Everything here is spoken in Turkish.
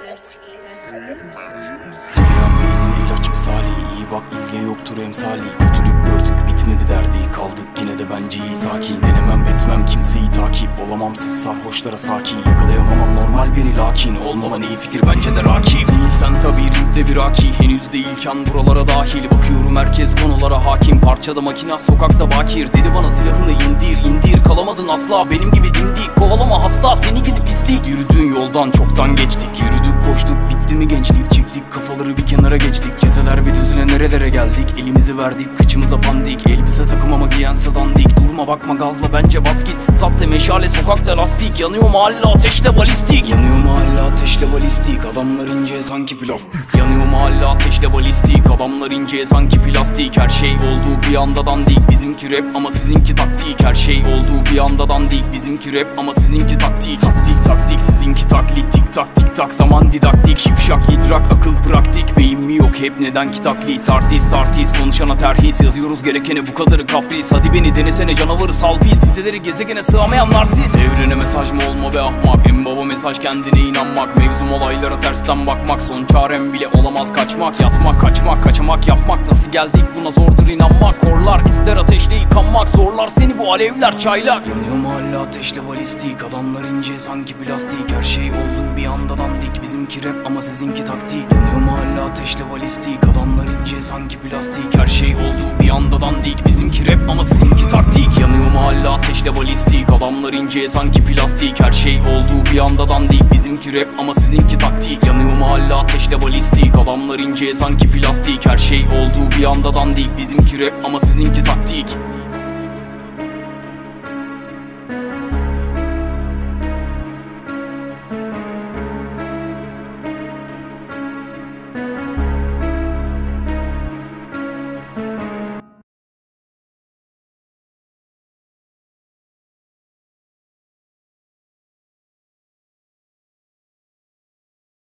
beynine ilaç misali, iyi bak izle yoktur emsali. Kötülük gördük bitmedi derdi, kaldık yine de bence iyi sakin. Denemem etmem kimseyi takip, olamam siz sarhoşlara sakin. Yakalayamam normal beni lakin, olmaman iyi fikir bence de rakip. Değil sen tabi ringde bir aki, henüz değilken buralara dahil. Bakıyorum herkes konulara hakim, parçada makina sokakta bakir. Dedi bana silahını indir indir, kalamadın asla benim gibi dimdik. Kovalama hasta seni gidip pislik. Yürüdüğün yoldan çoktan geçtik, yürüdük koştuk bitti mi gençlik. Çektik kafaları bir kenara geçtik, çeteler bir düzüne nerelere geldik. Elimizi verdik kıçımıza pandik, elbise takım ama giyense dandik. Durma bakma gazla bence bas git, statte meşale sokakta lastik. Yanıyor mahalle ateşle balistik, yanıyor mahalle ateşle balistik. Adamlar ince sanki plastik, yanıyor mahalle ateşle balistik. Adamlar ince sanki plastik. Her şey oldu bir anda dandik, bizimki rap ama sizinki taktik. Her şey oldu bir anda dandik, bizimki rap ama sizinki taktik. Taktik taktik sizinki taklit, tik tak tik tak zaman didaktik. Şipşak idrak akıl praktik, beyin mi yok hep neden ki taklit. Artist konuşana terhis, yazıyoruz gerekeni bu kadarı kapris. Hadi beni denesene canavarı sal biz, liseleri gezegene sığamayanlar siz. Evrene mesaj mı olma be ahmak, en baba mesaj kendine inanmak. Mevzum olaylara tersten bakmak, son çarem bile olamaz kaçmak. Yatmak kaçmak kaçamak yapmak, nasıl geldik buna zordur inanmak. Korlar ister ateşle yıkanmak, zorlar seni bu alevler çaylak. Yanıyor mahalle ateşle balistik, adamlar ince sanki plastik. Her şey oldu bir anda dandik, bizimki rap ama sizinki taktik. Yanıyor mahalle ateşle balistik, adamlar ince sanki plastik. Her şey oldu bir anda dandik, bizimki rap ama sizinki taktik. Yanıyor mahalle ateşle balistik, adamlar ince sanki plastik. Her şey oldu bir anda dandik, bizimki rap ama sizinki taktik. Yanıyor mahalle ateşle balistik, adamlar ince sanki plastik. Her şey oldu bir anda dandik, bizimki rap ama sizinki taktik.